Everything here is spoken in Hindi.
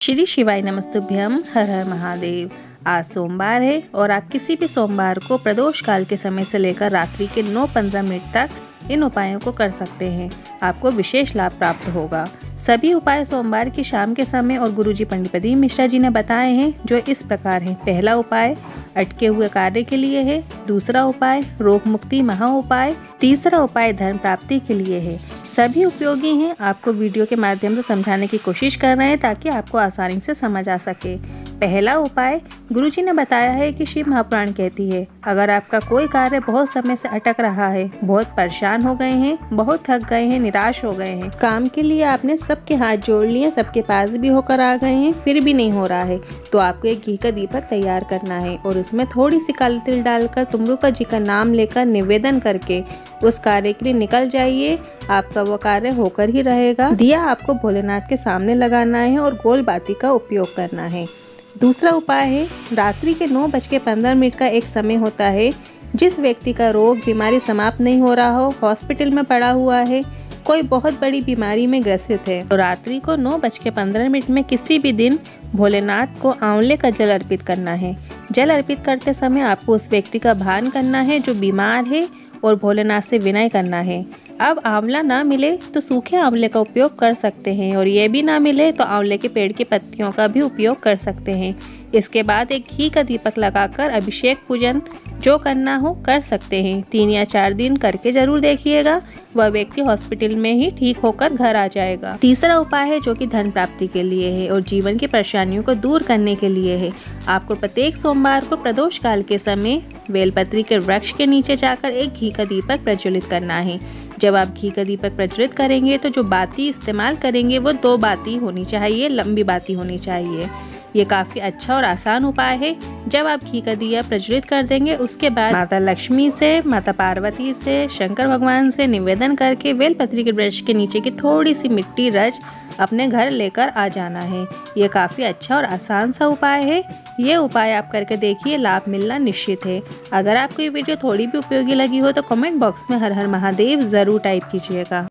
श्री शिवाय नमस्तुभ्यम। हर हर महादेव। आज सोमवार है और आप किसी भी सोमवार को प्रदोष काल के समय से लेकर रात्रि के 9:15 मिनट तक इन उपायों को कर सकते हैं। आपको विशेष लाभ प्राप्त होगा। सभी उपाय सोमवार की शाम के समय और गुरुजी पंडित प्रदीप मिश्रा जी ने बताए हैं, जो इस प्रकार हैं। पहला उपाय अटके हुए कार्य के लिए है। दूसरा उपाय रोग मुक्ति महा उपाय। तीसरा उपाय धन प्राप्ति के लिए है। सभी उपयोगी हैं। आपको वीडियो के माध्यम से समझाने की कोशिश कर रहे हैं ताकि आपको आसानी से समझ आ सके। पहला उपाय गुरुजी ने बताया है कि शिव महापुराण कहती है, अगर आपका कोई कार्य बहुत समय से अटक रहा है, बहुत परेशान हो गए हैं, बहुत थक गए हैं, निराश हो गए हैं, काम के लिए आपने सबके हाथ जोड़ लिए, सबके पास भी होकर आ गए हैं, फिर भी नहीं हो रहा है, तो आपको एक घी का दीपक तैयार करना है और उसमें थोड़ी सी काली तिल डालकर तुमरुका जी का नाम लेकर निवेदन करके उस कार्य के लिए निकल जाइए। आपका वो कार्य होकर ही रहेगा। दिया आपको भोलेनाथ के सामने लगाना है और गोल बाती का उपयोग करना है। दूसरा उपाय है रात्रि के 9:15 का एक समय होता है। जिस व्यक्ति का रोग बीमारी समाप्त नहीं हो रहा हो, हॉस्पिटल में पड़ा हुआ है, कोई बहुत बड़ी बीमारी में ग्रसित है, तो रात्रि को 9:15 में किसी भी दिन भोलेनाथ को आंवले का जल अर्पित करना है। जल अर्पित करते समय आपको उस व्यक्ति का भान करना है जो बीमार है और भोलेनाथ से विनय करना है। अब आंवला ना मिले तो सूखे आंवले का उपयोग कर सकते हैं और ये भी ना मिले तो आंवले के पेड़ की पत्तियों का भी उपयोग कर सकते हैं। इसके बाद एक घी का दीपक लगाकर अभिषेक पूजन जो करना हो कर सकते हैं। 3 या 4 दिन करके जरूर देखिएगा, वह व्यक्ति हॉस्पिटल में ही ठीक होकर घर आ जाएगा। तीसरा उपाय है जो कि धन प्राप्ति के लिए है और जीवन की परेशानियों को दूर करने के लिए है। आपको प्रत्येक सोमवार को प्रदोष काल के समय बेलपत्री के वृक्ष के नीचे जाकर एक घी का दीपक प्रज्वलित करना है। जब आप घी का दीपक प्रज्वलित करेंगे तो जो बाती इस्तेमाल करेंगे वो 2 बाती होनी चाहिए, लंबी बाती होनी चाहिए। ये काफ़ी अच्छा और आसान उपाय है। जब आप घी का दिया प्रज्वलित कर देंगे, उसके बाद माता लक्ष्मी से, माता पार्वती से, शंकर भगवान से निवेदन करके बेलपत्री के वृक्ष के नीचे की थोड़ी सी मिट्टी रच अपने घर लेकर आ जाना है। ये काफ़ी अच्छा और आसान सा उपाय है। ये उपाय आप करके देखिए, लाभ मिलना निश्चित है। अगर आपको ये वीडियो थोड़ी भी उपयोगी लगी हो तो कमेंट बॉक्स में हर हर महादेव ज़रूर टाइप कीजिएगा।